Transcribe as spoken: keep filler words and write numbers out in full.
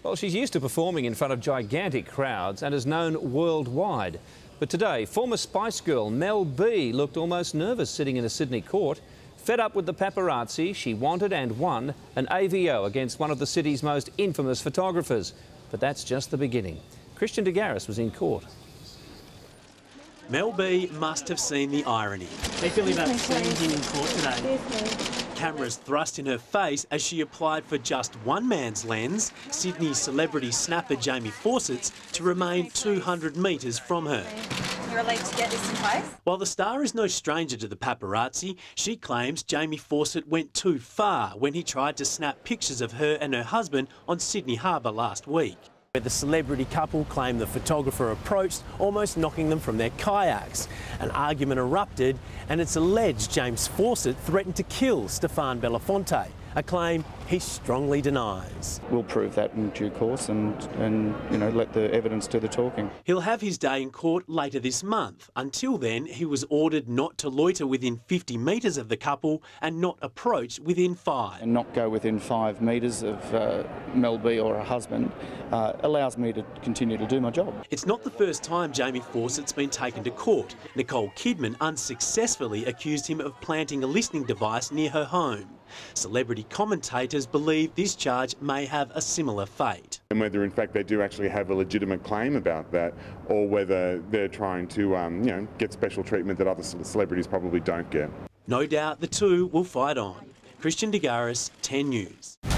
Well, she's used to performing in front of gigantic crowds and is known worldwide. But today, former Spice Girl Mel B looked almost nervous sitting in a Sydney court. Fed up with the paparazzi, she wanted and won an A V O against one of the city's most infamous photographers. But that's just the beginning. Christian de Garis was in court. Mel B must have seen the irony. How you feeling about seeing him in court today? Cameras thrust in her face as she applied for just one man's lens, Sydney celebrity snapper Jamie Fawcett's, to remain two hundred metres from her. You're allowed to get this in place? While the star is no stranger to the paparazzi, she claims Jamie Fawcett went too far when he tried to snap pictures of her and her husband on Sydney Harbour last week. The celebrity couple claimed the photographer approached, almost knocking them from their kayaks. An argument erupted and it's alleged James Fawcett threatened to kill Stefan Belafonte, a claim he strongly denies. We'll prove that in due course and, and you know, let the evidence do the talking. He'll have his day in court later this month. Until then, he was ordered not to loiter within fifty metres of the couple and not approach within five. And not go within five metres of uh, Mel B or her husband uh, allows me to continue to do my job. It's not the first time Jamie Fawcett's been taken to court. Nicole Kidman unsuccessfully accused him of planting a listening device near her home. Celebrity commentators believe this charge may have a similar fate. And whether in fact they do actually have a legitimate claim about that, or whether they're trying to um, you know, get special treatment that other celebrities probably don't get. No doubt the two will fight on. Christian de Garis, ten News.